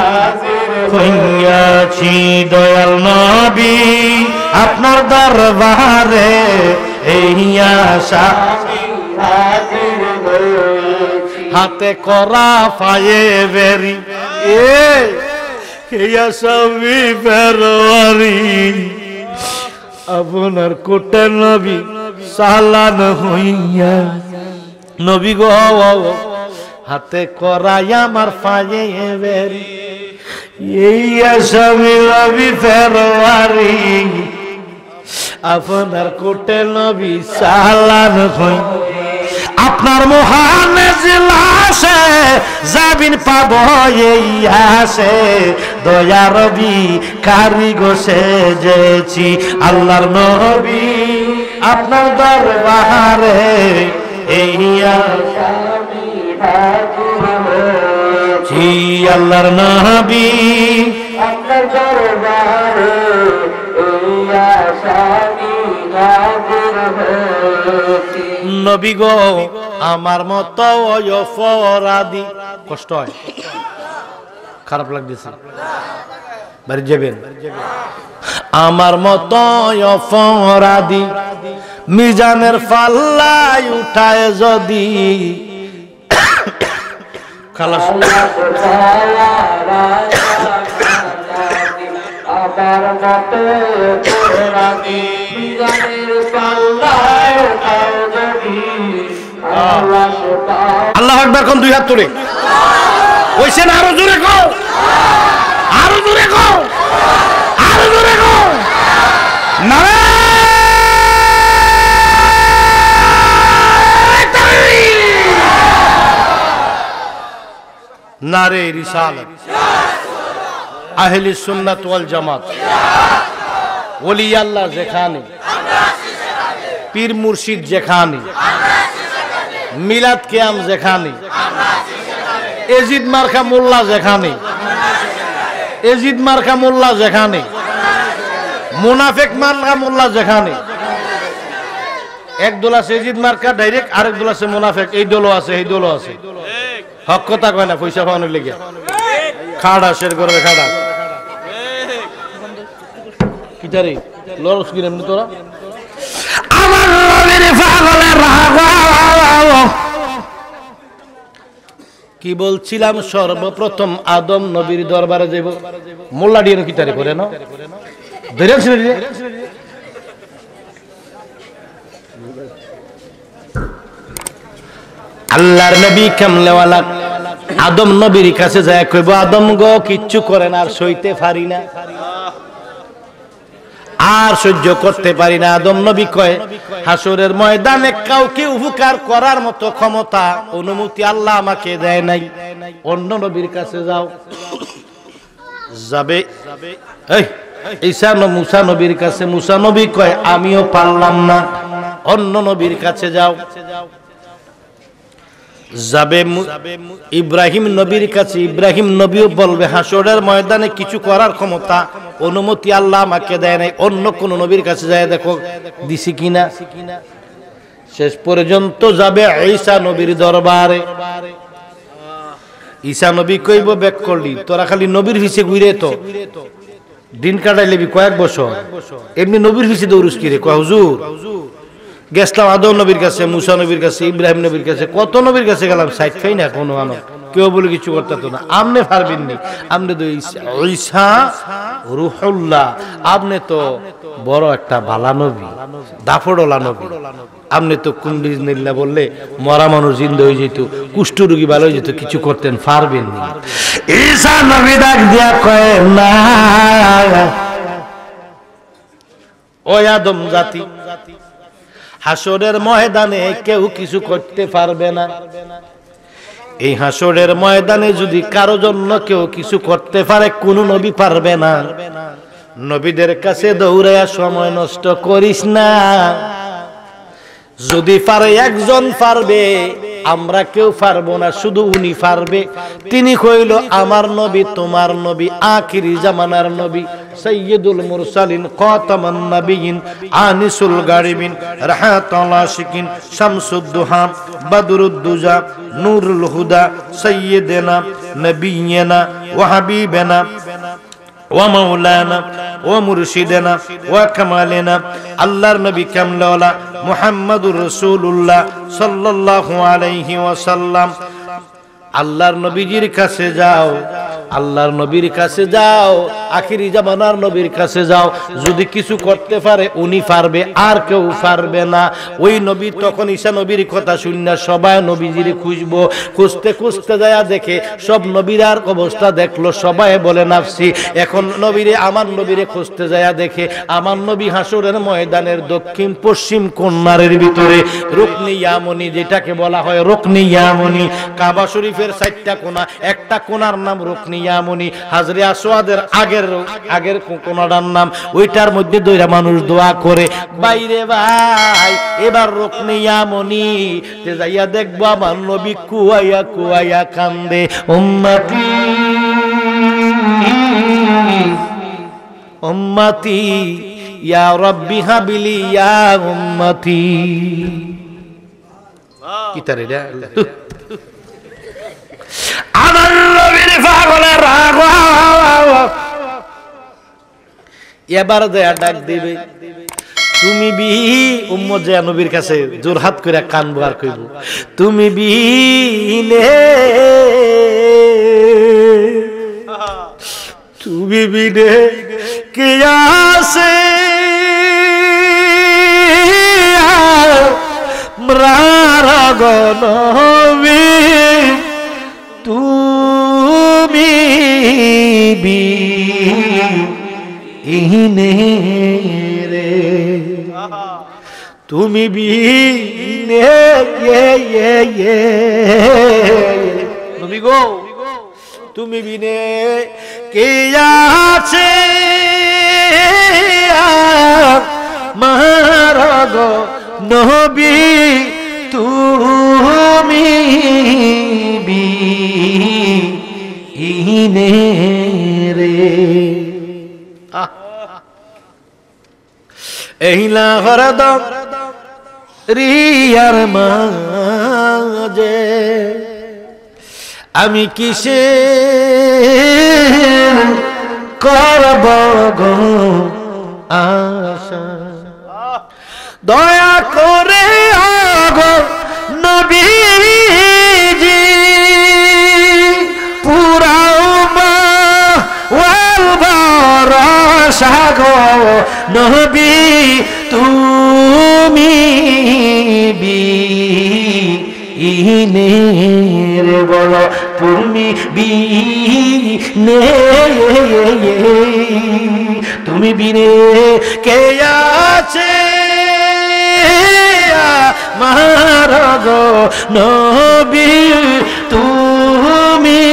হইয়াছি দয়াল নবী আপনার দরবারে এইয়া স্বামী হাতে করা পায়ে বেরি এইয়া স্বামী বেরোয়ারি আপনার কোটে নবী সালান হইয়া নবী গো হাতে করাই আমার পায়ে বেরি এইয়া স্বামী নবী ফেরোয়ারি আপনার কোটে নবী সালান হই আপনার মহান জিলাসে জাবিন পাব এই আসে দয়া রবি কারিগো সেজেছি আল্লাহর নবী আপনার দরবারে এইয়া স্বামী হাজির হয়েছি আল্লাহর নবী আপনার দরবারে এইয়া স্বামী হাজির হয়েছি নবী গো আমার মত অপরাধী কষ্ট হয় খারাপ লাগতেছে বাড়ি যাবেন আমার মত অপরাধী মিজানের পাল্লায় উঠায় যদি খালাস আমার মত অপরাধী মিজানের পাল্লায় উঠায় যদি আল্লাহ আকবার কোন দুই হাত তুলে কইছে না আরো জোরে কও আরো জোরে কও আরো জোরে কও নারে নারে রিসালাত আহলে সুন্নাত ওয়াল জামাত ওলি আল্লাহ যেখানে পীর মুর্শিদ যেখানে মিলাদ কিয়াম যেখানে এজিদ মার্কা মোল্লা যেখানে এজিদ মার্কা মোল্লা যেখানে মুনাফিক মার্কা মোল্লা যেখানে এক দল আছে এজিদ মার্কা ডাইরেক্ট আরেক দল আছে মুনাফিক এই দলও আছে এই দলও আছে হক কথা কয় না পয়সা পাওয়ানোর লেগে খাড়া শের করে খাড়া কিটারে লরস কিনে এমনি তোরা আমার নবীর পাগলের রাগ কি বলছিলাম সর্বপ্রথম আদম নবীর দরবারে যাব মোল্লা ডিয়ের কিটারে করে না ধরেছিল রে আল্লাহর নবী কামলেওয়ালা আদম নবীর কাছে যায় কইবো আদম গো কিচ্ছু করেন আর সইতে পারি না আর সহ্য করতে পারি না আদম নবী কয় হাসরের ময়দানে কাউকে উপকার করার মতো ক্ষমতা অনুমতি আল্লাহ আমাকে দেয় নাই অন্য নবীর কাছে যাও যাবে এই ঈসা নবী মুসা নবীর কাছে মুসা নবী কয় আমিও পারলাম না অন্য নবীর কাছে যাও যাবে ইব্রাহিম নবীর কাছে ইব্রাহিম নবীও বলবে হাসরের ময়দানে কিছু করার ক্ষমতা অনুমতি আল্লাহ আমাকে দেয় নাই অন্য কোন নবীর কাছে যায় দেখো দিছি কিনা শেষ পর্যন্ত যাবে ঈসা নবীর দরবারে
ঈসা নবী কইব ব্যাক করলি তোরা খালি নবীর পিছে ঘুরে তো দিন কাটাই লেবি কয়েক বছর এমনি নবীর পিছে দৌড়ুস কি রে কয় হুজুর গেছলাম আদম নবীর কাছে মুসা নবীর কাছে ইব্রাহিম নবীর কাছে কত নবীর কাছে গেলাম সাইড খাই না কোনো আনো কেউ বলে কিছু করতে তো না আমনে পারবেননি আমনে তো ঈসা রূহুল্লাহ আপনি তো বড় একটা ভালা নবী দাফড়লা নবী আপনি তো কুন্ডিজ নিল্লা বললে মরা মানুষ জিন্দা হয়ে যেত কুষ্ঠ রোগী ভালো হয়ে যেত কিছু করতেন পারবেন না
ঈসা নবী ডাক দিয়া কয় না
ও আদম জাতি হাসরের ময়দানে কেউ কিছু করতে পারবে না এই হাসরের ময়দানে যদি কারো জন্য কেউ কিছু করতে পারে কোন নবী পারবে না নবীদের কাছে দৌড়াইয়া সময় নষ্ট করিস না যদি পারে একজন পারবে আমরা কেউ পারবো না শুধু উনি পারবে তিনি কইল আমার নবী তোমার নবী আখিরি জামানার নবী সাইয়্যিদুল মুরসালিন খাতামান নবিয়িন আনিসুল গারিবিন রাহাতুল আশিকিন শামসুদ দুহা বদরুদ দুজা নূরুল হুদা সাইয়্যিদানা নবিয়্যিনা ওয়া হাবিবানা ওয়া মাওলানা ওয়া মুরশিদানা ওয়া কামালানা আল্লাহর নবী কামলাওয়ালা মুহাম্মাদুর রাসূলুল্লাহ সাল্লাল্লাহু আলাইহি ওয়াসাল্লাম আল্লাহর নবীজির কাছে যাও আল্লাহর নবীর কাছে যাও আখিরি জামানার নবীর কাছে যাও যদি কিছু করতে পারে উনি পারবে আর কেউ পারবে না ওই নবী তখন ঈসা নবীর কথা শুননা সবাই নবীজির খুঁজবো খুঁজতে খুঁজতে যায় দেখে সব নবীরার অবস্থা দেখলো সবাই বলে নাফসি এখন নবীরে আমার নবীরে খুঁজতে যায় দেখে আমার নবী হাসরের ময়দানের দক্ষিণ পশ্চিম কোণারের ভিতরে রুকনি ইয়ামনি যেটাকে বলা হয় রুকনি ইয়ামনি কাবা শরীফের চারটা কোণা একটা কোণার নাম রুকনি ইয়ামনি হাজরে আসওয়াদের আগের আগের কোণাটার নাম ওইটার মধ্যে দইরা মানুষ দোয়া করে বাইরে ভাই এবার রুকনি ইয়ামনি তে যাইয়া দেখবো আমার নবী কুয়াইয়া কুয়াইয়া কান্দে উম্মতি উম্মতি ইয়া রাব্বি হাবিলি ইয়া উম্মতি কি তারে রে
আমার নবীর পাগলের রাগ
এবার দেয়া ডাক দিবে তুমি বি উম্মত যে নবীর কাছে জোরহাত করে কানবো আর কইব তুমি বিনে তুমি বিনে কে আছে মরার নবী তুমি বিনে রে তুমি বিনে নবী গো তুমি বিনে কে আছে মারগ নবী তুমি বিনে রে এইলা হরদম রিয়ার মাঝে আমি কিসে করব গো আশা দয়া করে আগো নবীজি পুরাও মা ওয়াল ভরসা গো নবী তুমি বিনে রে বলো তুমি বিনে তুমি বিনে কে আছে মারগ নবী তুমি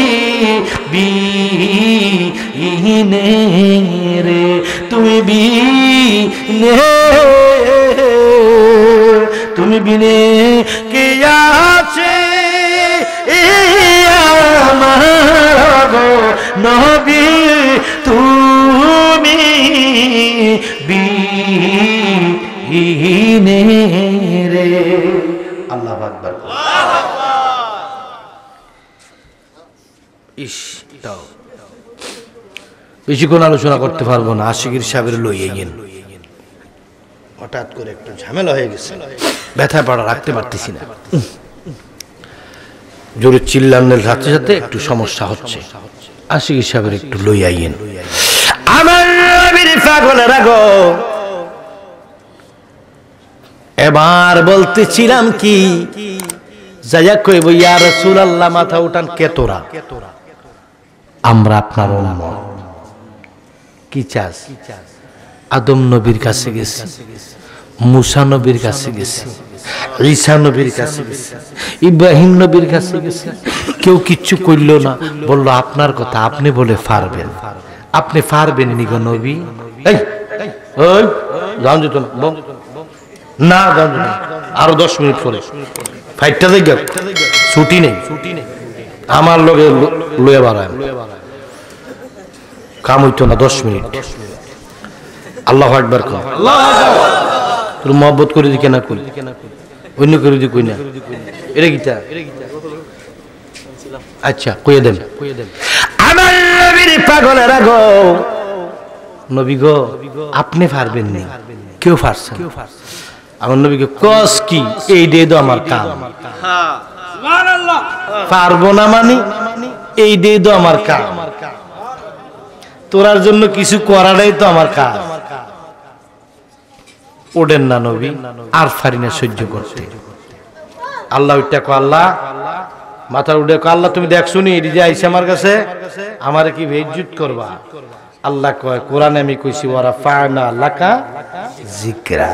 বিনে রে তুমি বিনে তুমি বিনে কে আছে মারগ নবী তুমি বিনে রে আল্লাহু আকবার ইস দাও বেশিক্ষণ আলোচনা করতে পারবো না, আশিকির সাহেবের লইয়ে গেন। হঠাৎ করে একটু ঝামেলা হয়ে গেছে, ব্যথা পাড়া রাখতে পারতেছি না, জোরে চিল্লানোর সাথে সাথে একটু সমস্যা হচ্ছে। আশিকির সাহেবের একটু লইয়া গেন। আমার নবীর পাগলেরা গো, এবার বলতেছিলাম কি, যাইয়া কইব ইয়া রাসূলুল্লাহ মাথা উঠান কে তোরা, আমরা আপনার উম্মত। কি চাস? আদম নবীর কাছে গেছি, মুসা নবীর কাছে গেছি, ঈসা নবীর কাছে গেছি, ইব্রাহিম নবীর কাছে গেছি, কেউ কিচ্ছু কইল না। বলল আপনার কথা, আপনি বলে পারবেন, আপনি পারবেন নি গো নবী। এই ওই যান যেত না, না যান যেত না, আরো দশ মিনিট পরে ফাইটটা দেখ, ছুটি নেই, আমার লগে লয়ে বাড়ায় কাম হইতো না, দশ মিনিট। আল্লাহু আকবার কর, তোর মহব্বত করে দি কেনা কই, অন্য করে দি কই না, এটা গীতা। আচ্ছা কইয়ে দেন। আমার নবীর পাগলেরা গো, নবী গো আপনি পারবেন নি, কেউ পারছেন। আমার নবীকে কস কি, এই দে তো আমার কাম, পারবো না মানি এই দে তো আমার কাম, তোরার জন্য কিছু করাটাই তো আমার কাজ। ওডেন না নবী, আর পারি না সহ্য করতে। আল্লাহ ওইটা কো, আল্লাহ মাথার উঠে কো, আল্লাহ তুমি দেখছো নি এটি যে আইসে আমার কাছে, আমার কি বেইজ্জত করবা? আল্লাহ কয় কোরআনে আমি কইছি ওরা ফানা লাকা যিকরা।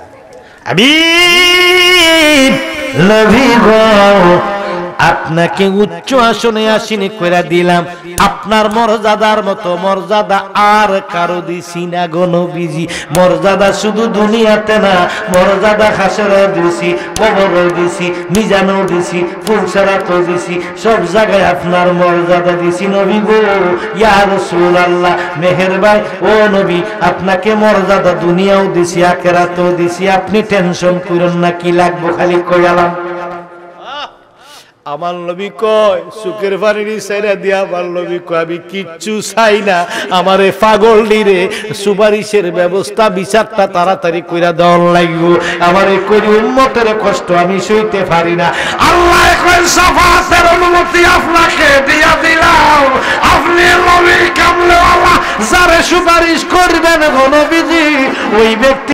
হাবিব নবী গো, আপনাকে উচ্চ আসনে আসিনি কইরা দিলাম, আপনার মর্যাদার মতো মর্যাদা আর কারো দিছি না গো নবীজি। মর্যাদা শুধু দুনিয়াতে না, মর্যাদা হাসরে দিছি, কবরে দিছি, মিজানও দিছি, ফুলসারাতও দিছি, সব জায়গায় আপনার মর্যাদা দিছি নবী গো। ইয়া রাসূলুল্লাহ মেহেরবাই ও নবী, আপনাকে মর্যাদা দুনিয়াও দিছি, আখিরাতেও দিছি, আপনি টেনশন করেন না, কি লাগবো খালি কইলাম। আমার নবী কয় সুখের পানির সাইরা দিয়া, আমার নবী কয় আমি কিচ্ছু চাই না, আমারে পাগল নিরে সুপারিশের ব্যবস্থা বিচারটা তাড়াতাড়ি কইরা দেওয়ার লাগবো, আমারে কই উম্মতের কষ্ট আমি সইতে পারি না। আল্লাহ কয় সাফাতের অনুমতি আপনাকে দিয়া দিলাম, আপনি নবী কামলে আল্লাহ যারে সুপারিশ করবেন গো নবীজি, ওই ব্যক্তি